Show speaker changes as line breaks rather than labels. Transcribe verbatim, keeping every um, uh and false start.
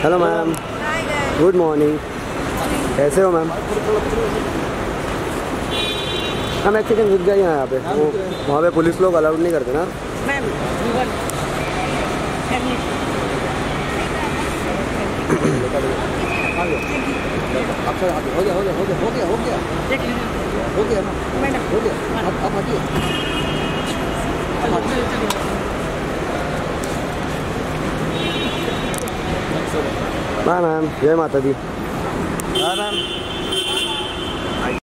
Hello ma'am. Good morning. कैसे हो ma'am? हम एक सेकंड रुक जाइए यहाँ पे, वो वहाँ पे पुलिस लोग अलाउड नहीं करते ना मैम।
अच्छा हो गया हो गया हो गया हो गया हो गया हो गया ना हो गया। अब अब हटिए।
Bye ma'am. जय माता दी।
Bye ma'am.